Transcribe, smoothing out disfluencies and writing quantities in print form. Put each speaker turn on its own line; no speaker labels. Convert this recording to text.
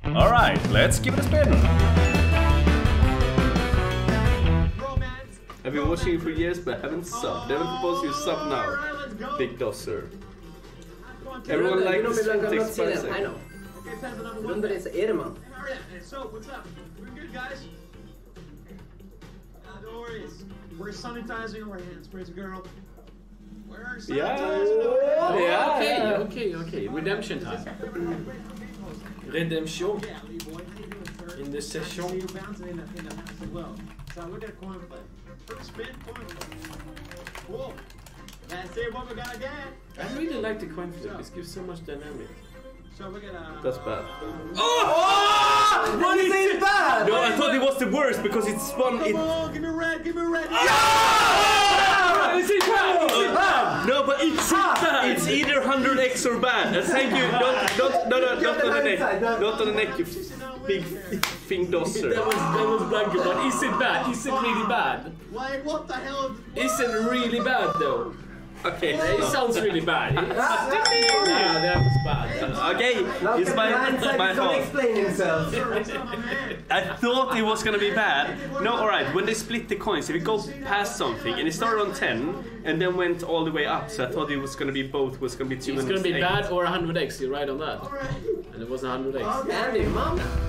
Alright, let's give it a spin. I've been watching you for years but haven't subbed. Never proposed you sub now. Big dosser. Everyone likes this one takes 5 seconds.
I know. Underrace Ehrman.
So, what's up? We're good, guys. No worries. We're sanitizing our hands, praise the girl. We're sanitizing
Okay. Redemption time. Redemption. In this session.
So look at coin flip. First spin, coin flip. Cool. That's it, what we gotta get.
I really like the coin flip. This gives so much dynamic.
So we're gonna...
That's bad.
Oh! What is it bad?
No, I thought it was the worst because it spun it.
Come on, give me red, give me red.
Is it bad? Is it bad?
No, but it's either 100x or bad. And thank you. Not on the neck. Not on the neck, you big thing dosser.
That was blanket, but is it bad? Is it really bad?
Like, what the hell?
Is it really bad though?
Okay.
It sounds really bad. Yeah, that was bad.
Okay, it's my fault.
Explain himself.
I thought it was gonna be bad. No, alright, when they split the coins, if it goes past something, and it started on 10, and then went all the way up, so I thought it was gonna be both, was gonna be 200x.
It's gonna be bad or 100x, you're right on that. And it was 100x.
Andy, mom.